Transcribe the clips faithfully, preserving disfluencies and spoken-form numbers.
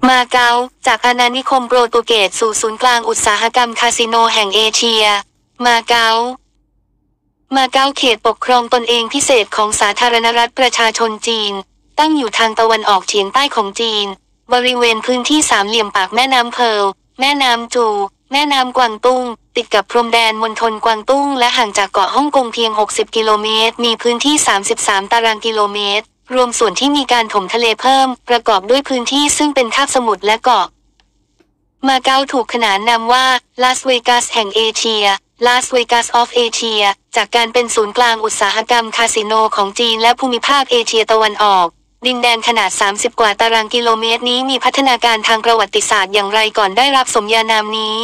มาเก๊าจากอาณานิคมโปรตุเกสสู่ศูนย์กลางอุตสาหกรรมคาสิโนแห่งเอเชียมาเก๊ามาเก๊าเขตปกครองตนเองพิเศษของสาธารณรัฐประชาชนจีนตั้งอยู่ทางตะวันออกเฉียงใต้ของจีนบริเวณพื้นที่สามเหลี่ยมปากแม่น้ำเพิร์ลแม่น้ำจูแม่น้ำกวางตุ้งติดกับพรมแดนมณฑลกวางตุ้งและห่างจากเกาะฮ่องกงเพียงหกสิบกิโลเมตรมีพื้นที่สามสิบสามตารางกิโลเมตรรวมส่วนที่มีการถมทะเลเพิ่มประกอบด้วยพื้นที่ซึ่งเป็นคาบสมุทรและเกาะมาเก๊าถูกขนานนามว่าลาสเวกัสแห่งเอเชียลาสเวกัสออฟเอเชียจากการเป็นศูนย์กลางอุตสาหกรรมคาสิโนของจีนและภูมิภาคเอเชียตะวันออกดินแดนขนาดสามสิบกว่าตารางกิโลเมตรนี้มีพัฒนาการทางประวัติศาสตร์อย่างไรก่อนได้รับสมญานามนี้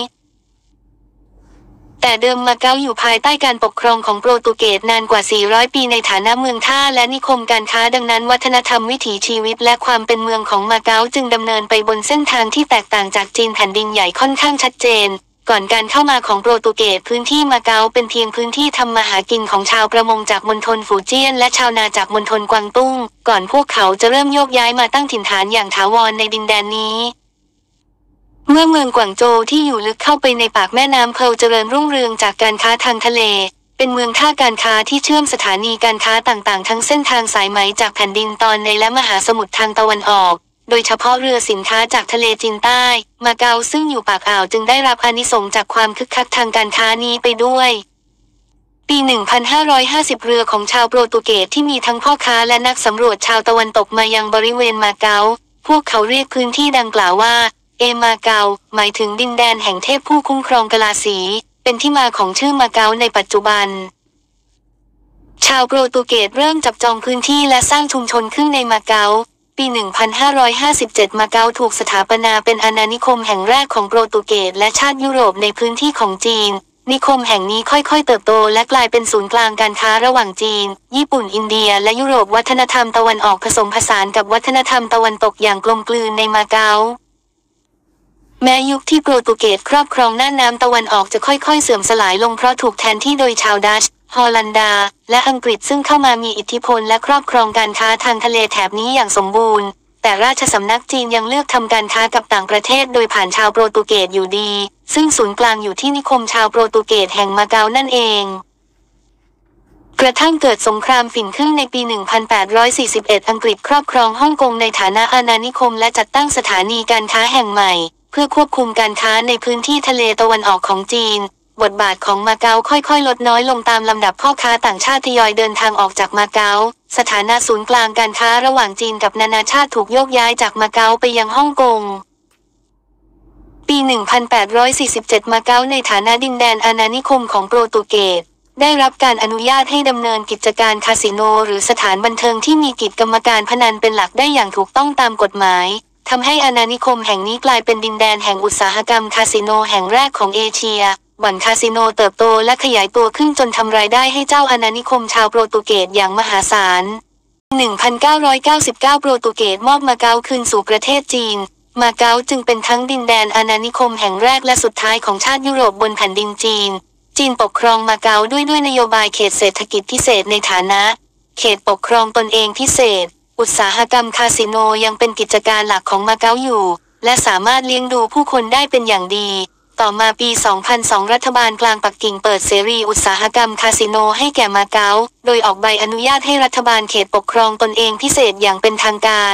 แต่เดิมมาเก๊าอยู่ภายใต้การปกครองของโปรตุเกสนานกว่าสี่ร้อยปีในฐานะเมืองท่าและนิคมการค้าดังนั้นวัฒนธรรมวิถีชีวิตและความเป็นเมืองของมาเก๊าจึงดำเนินไปบนเส้นทางที่แตกต่างจากจีนแผ่นดินใหญ่ค่อนข้างชัดเจนก่อนการเข้ามาของโปรตุเกสพื้นที่มาเก๊าเป็นเพียงพื้นที่ทำมาหากินของชาวประมงจากมณฑลฝูเจี้ยนและชาวนาจากมณฑลกวางตุ้งก่อนพวกเขาจะเริ่มโยกย้ายมาตั้งถิ่นฐานอย่างถาวรในดินแดนนี้เมื่อเมืองกวางโจวที่อยู่ลึกเข้าไปในปากแม่น้ำเพิร์ลเจริญรุ่งเรืองจากการค้าทางทะเลเป็นเมืองท่าการค้าที่เชื่อมสถานีการค้าต่างๆทั้งเส้นทางสายไหมจากแผ่นดินตอนในและมหาสมุทรทางตะวันออกโดยเฉพาะเรือสินค้าจากทะเลจีนใต้มาเก๊าซึ่งอยู่ปากอ่าวจึงได้รับอานิสงส์จากความคึกคักทางการค้านี้ไปด้วยปี หนึ่งพันห้าร้อยห้าสิบ เรือของชาวโปรตุเกสที่มีทั้งพ่อค้าและนักสำรวจชาวตะวันตกมายังบริเวณมาเก๊าพวกเขาเรียกพื้นที่ดังกล่าวว่าเอมาเก๊าหมายถึงดินแดนแห่งเทพผู้คุ้มครองกลาสีเป็นที่มาของชื่อมาเก๊าในปัจจุบันชาวโปรตุเกสเริ่มจับจองพื้นที่และสร้างชุมชนขึ้นในมาเก๊าปี หนึ่งพันห้าร้อยห้าสิบเจ็ด มาเก๊าถูกสถาปนาเป็นอาณานิคมแห่งแรกของโปรตุเกสและชาติยุโรปในพื้นที่ของจีนนิคมแห่งนี้ค่อยๆเติบโตและกลายเป็นศูนย์กลางการค้าระหว่างจีนญี่ปุ่นอินเดียและยุโรปวัฒนธรรมตะวันออกผสมผสานกับวัฒนธรรมตะวันตกอย่างกลมกลืนในมาเก๊าแม้ยุคที่โปรตุเกสครอบครองน่านน้ำตะวันออกจะค่อยๆเสื่อมสลายลงเพราะถูกแทนที่โดยชาวดัชฮอลันดาและอังกฤษซึ่งเข้ามามีอิทธิพลและครอบครองการค้าทางทะเลแถบนี้อย่างสมบูรณ์แต่ราชสำนักจีนยังเลือกทำการค้ากับต่างประเทศโดยผ่านชาวโปรตุเกสอยู่ดีซึ่งศูนย์กลางอยู่ที่นิคมชาวโปรตุเกสแห่งมาเก๊านั่นเองกระทั่งเกิดสงครามฝิ่นขึ้นในปี หนึ่งพันแปดร้อยสี่สิบเอ็ด อังกฤษครอบครองฮ่องกงในฐานะอาณานิคมและจัดตั้งสถานีการค้าแห่งใหม่เพื่อควบคุมการค้าในพื้นที่ทะเลตะวันออกของจีนบทบาทของมาเก๊าค่อยๆลดน้อยลงตามลำดับพ่อค้าต่างชาติทยอยเดินทางออกจากมาเก๊าสถานะศูนย์กลางการค้าระหว่างจีนกับนานาชาติถูกโยกย้ายจากมาเก๊าไปยังฮ่องกงปี หนึ่งพันแปดร้อยสี่สิบเจ็ด มาเก๊าในฐานะดินแดนอาณานิคมของโปรตุเกสได้รับการอนุญาตให้ดำเนินกิจการคาสิโนหรือสถานบันเทิงที่มีกิจกรรมการพนันเป็นหลักได้อย่างถูกต้องตามกฎหมายทำให้อาณานิคมแห่งนี้กลายเป็นดินแดนแห่งอุตสาหกรรมคาสิโนแห่งแรกของเอเชียบ่อนคาสิโนเติบโตและขยายตัวขึ้นจนทำรายได้ให้เจ้าอาณานิคมชาวโปรตุเกสอย่างมหาศาล หนึ่งพันเก้าร้อยเก้าสิบเก้า โปรตุเกสมอบมาเก๊าคืนสู่ประเทศจีนมาเก๊าจึงเป็นทั้งดินแดนอาณานิคมแห่งแรกและสุดท้ายของชาติยุโรปบนแผ่นดินจีนจีนปกครองมาเก๊าด้วยด้วยนโยบายเขตเศรษฐกิจพิเศษในฐานะเขตปกครองตนเองพิเศษอุตสาหกรรมคาสิโนยังเป็นกิจการหลักของมาเก๊าอยู่และสามารถเลี้ยงดูผู้คนได้เป็นอย่างดีต่อมาปี สองพันสอง รัฐบาลกลางปักกิ่งเปิดเสรีอุตสาหกรรมคาสิโนให้แก่มาเก๊าโดยออกใบอนุญาตให้รัฐบาลเขตปกครองตนเองพิเศษอย่างเป็นทางการ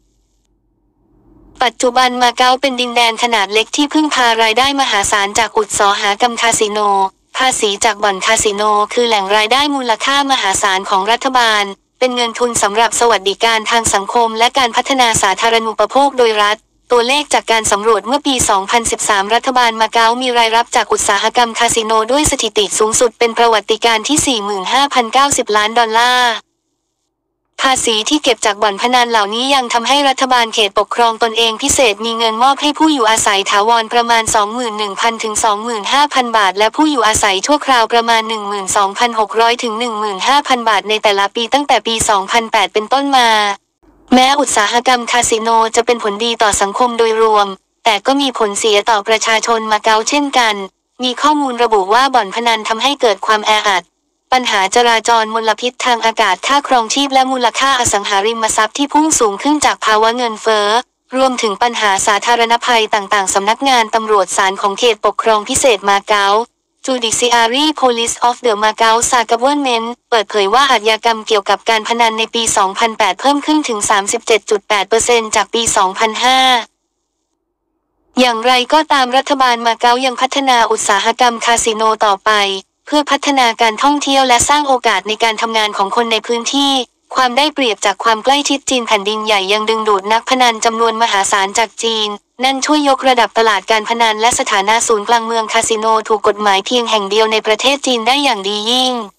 ปัจจุบันมาเก๊าเป็นดินแดนขนาดเล็กที่พึ่งพารายได้มหาศาลจากอุตสาหกรรมคาสิโนภาษีจากบ่อนคาสิโนคือแหล่งรายได้มูลค่ามหาศาลของรัฐบาลเป็นเงินทุนสำหรับสวัสดิการทางสังคมและการพัฒนาสาธารณูปโภคโดยรัฐตัวเลขจากการสำรวจเมื่อปี สองพันสิบสาม รัฐบาลมาเก๊ามีรายรับจากอุตสาหกรรมคาสิโนด้วยสถิติสูงสุดเป็นประวัติการณ์ที่ สี่หมื่นห้าพันเก้าสิบ ล้านดอลลาร์ภาษีที่เก็บจากบ่อนพนันเหล่านี้ยังทำให้รัฐบาลเขตปกครองตนเองพิเศษมีเงินมอบให้ผู้อยู่อาศัยถาวรประมาณ สองหมื่นหนึ่งพัน ถึง สองหมื่นห้าพัน บาทและผู้อยู่อาศัยชั่วคราวประมาณ หนึ่งหมื่นสองพันหกร้อย ถึง หนึ่งหมื่นห้าพัน บาทในแต่ละปีตั้งแต่ปี สองพันแปด เป็นต้นมาแม้อุตสาหกรรมคาสิโนจะเป็นผลดีต่อสังคมโดยรวมแต่ก็มีผลเสียต่อประชาชนมาเก๊าเช่นกันมีข้อมูลระบุว่าบ่อนพนันทำให้เกิดความแออัดปัญหาจราจรมลพิษทางอากาศค่าครองชีพและมูลค่าอสังหาริมทรัพย์ที่พุ่งสูงขึ้นจากภาวะเงินเฟ้อรวมถึงปัญหาสาธารณภัยต่างๆสำนักงานตำรวจศาลของเขตปกครองพิเศษมาเก๊า Judiciary Police of the Macau Government เปิดเผยว่าอาชญากรรมเกี่ยวกับการพนันในปี สองพันแปด เพิ่มขึ้นถึง สามสิบเจ็ดจุดแปดเปอร์เซ็นต์ จากปี สองพันห้า อย่างไรก็ตามรัฐบาลมาเก๊ายังพัฒนาอุตสาหกรรมคาสิโนต่อไปเพื่อพัฒนาการท่องเที่ยวและสร้างโอกาสในการทำงานของคนในพื้นที่ความได้เปรียบจากความใกล้ชิดจีนแผ่นดินใหญ่ยังดึงดูดนักพนันจำนวนมหาศาลจากจีนนั่นช่วยยกระดับตลาดการพนันและสถานะศูนย์กลางเมืองคาสิโนถูกกฎหมายเพียงแห่งเดียวในประเทศจีนได้อย่างดียิ่ง